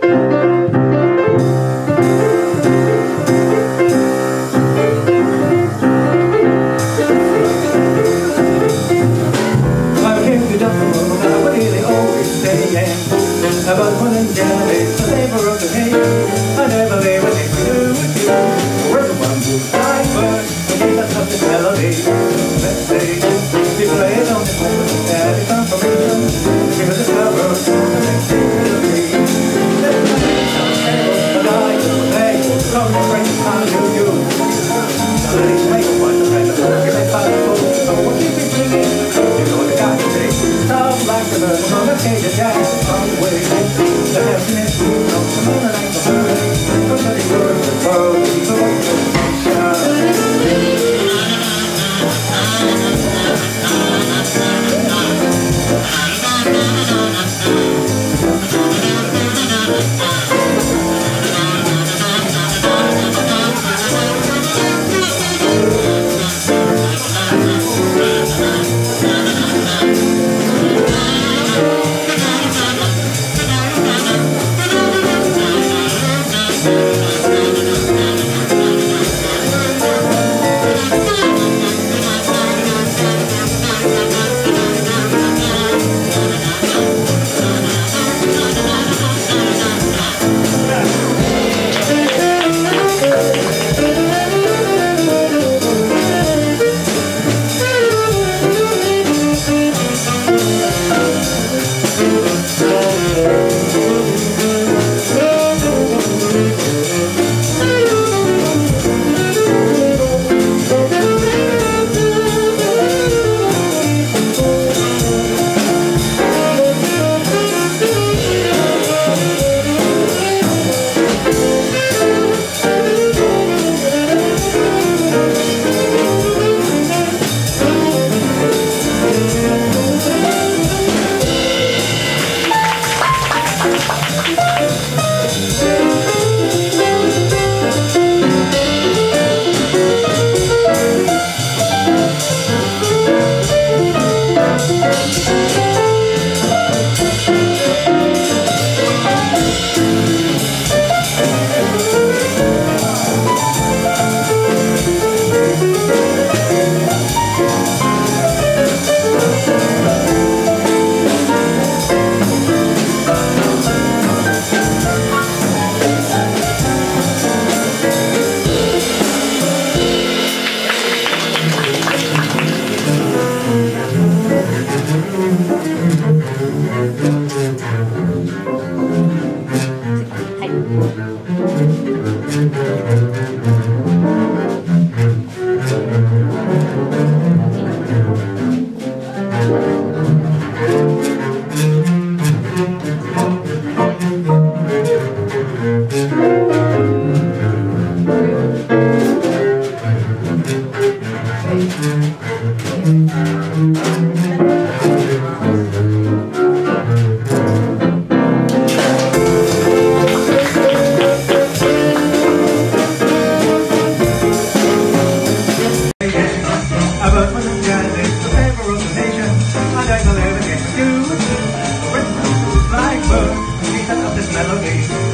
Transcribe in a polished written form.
About one and down, it's the labor of the hay. I never leave a thing to do with you. We're the one who's dying, but we need that touch of melody. Let's say, people play it on the moment, and it's confirmation. Give us a cover, the next thing will be. Let's play some table, a lie, a play, come and bring the time to you. Now let's make a bunch of kind of work, and it's possible. So we'll keep it singing, you know the guy to say. Stop like the bird from the cage and jack, come away. The happiness we know, the moon and the bird. Somebody works the world, people want to shine. Melody.